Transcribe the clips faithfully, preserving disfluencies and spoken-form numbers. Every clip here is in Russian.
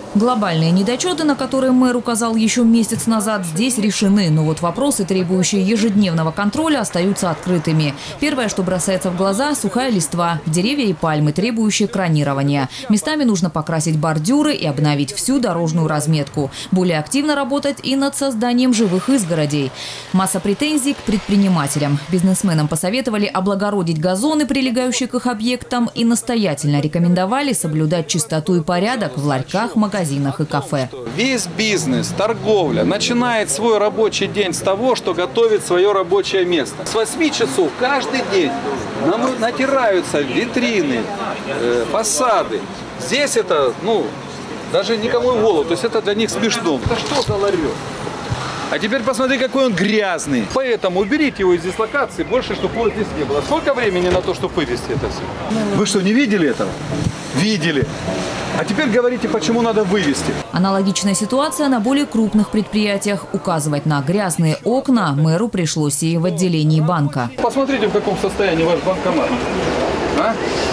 Глобальные недочеты, на которые мэр указал еще месяц назад, здесь решены. Но вот вопросы, требующие ежедневного контроля, остаются открытыми. Первое, что бросается в глаза – сухая листва, деревья и пальмы, требующие кронирования. Местами нужно покрасить бордюры и обновить всю дорожную разметку. Более активно работать и над созданием живых изгородей. Масса претензий к предпринимателям. Бизнесменам посоветовали облагородить газоны, прилегающие к их объектам, и настоятельно рекомендовали соблюдать чистоту и порядок в ларьках, магазинах. магазинах и кафе. Весь бизнес, торговля начинает свой рабочий день с того, что готовит свое рабочее место. С восьми часов каждый день натираются витрины, э, фасады. Здесь это, ну, даже никому в голову, то есть это для них смешно. Это что за ларек? А теперь посмотри, какой он грязный. Поэтому уберите его из дислокации, больше, чтобы его здесь не было. Сколько времени на то, чтобы вывести это все? Вы что, не видели этого? Видели. А теперь говорите, почему надо вывести. Аналогичная ситуация на более крупных предприятиях. Указывать на грязные окна мэру пришлось и в отделении банка. Посмотрите, в каком состоянии ваш банкомат. А?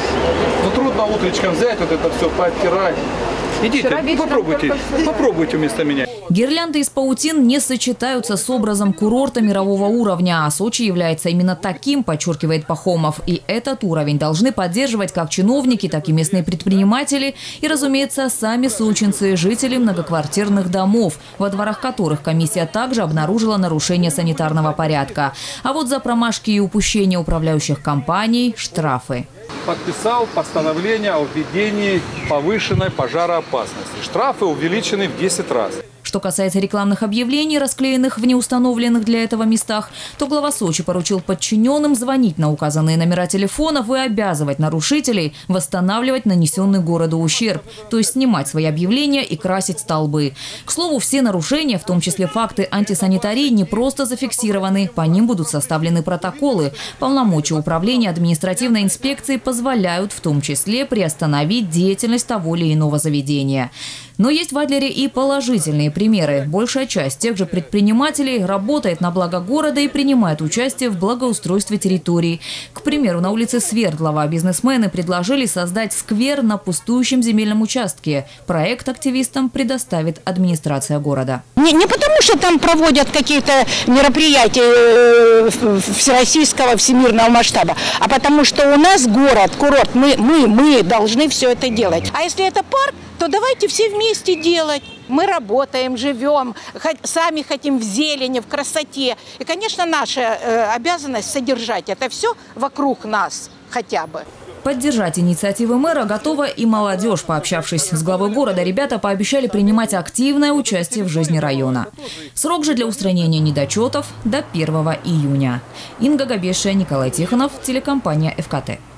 Ну, трудно утречком взять вот это все, пооттирать. Идите, попробуйте, попробуйте вместо меня. Гирлянды из паутин не сочетаются с образом курорта мирового уровня. А Сочи является именно таким, подчеркивает Пахомов. И этот уровень должны поддерживать как чиновники, так и местные предприниматели. И, разумеется, сами сочинцы, жители многоквартирных домов, во дворах которых комиссия также обнаружила нарушение санитарного порядка. А вот за промашки и упущения управляющих компаний – штрафы. Подписал постановление о введении повышенной пожароопасности. Штрафы увеличены в десять раз. Что касается рекламных объявлений, расклеенных в неустановленных для этого местах, то глава Сочи поручил подчиненным звонить на указанные номера телефонов и обязывать нарушителей восстанавливать нанесенный городу ущерб, то есть снимать свои объявления и красить столбы. К слову, все нарушения, в том числе факты антисанитарии, не просто зафиксированы, по ним будут составлены протоколы. Полномочия управления административной инспекции позволяют в том числе приостановить деятельность того или иного заведения. Но есть в Адлере и положительные примеры. Большая часть тех же предпринимателей работает на благо города и принимает участие в благоустройстве территорий. К примеру, на улице Свердлова бизнесмены предложили создать сквер на пустующем земельном участке. Проект активистам предоставит администрация города. Не, не потому, что там проводят какие-то мероприятия всероссийского, всемирного масштаба, а потому что у нас город, курорт, мы, мы, мы должны все это делать. А если это парк, то давайте все вместе делать. Мы работаем, живем, сами хотим в зелени, в красоте. И, конечно, наша э, обязанность содержать это все вокруг нас хотя бы. Поддержать инициативы мэра готова и молодежь. Пообщавшись с главой города, ребята пообещали принимать активное участие в жизни района. Срок же для устранения недочетов до первого июня. Инга Габешия, Николай Тихонов, телекомпания эф ка тэ.